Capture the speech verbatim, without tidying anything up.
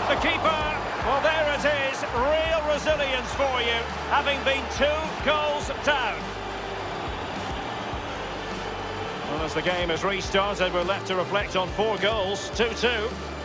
The keeper, well, there it is. Real resilience for you, having been two goals down. Well, as the game has restarted, we're left to reflect on four goals, two two.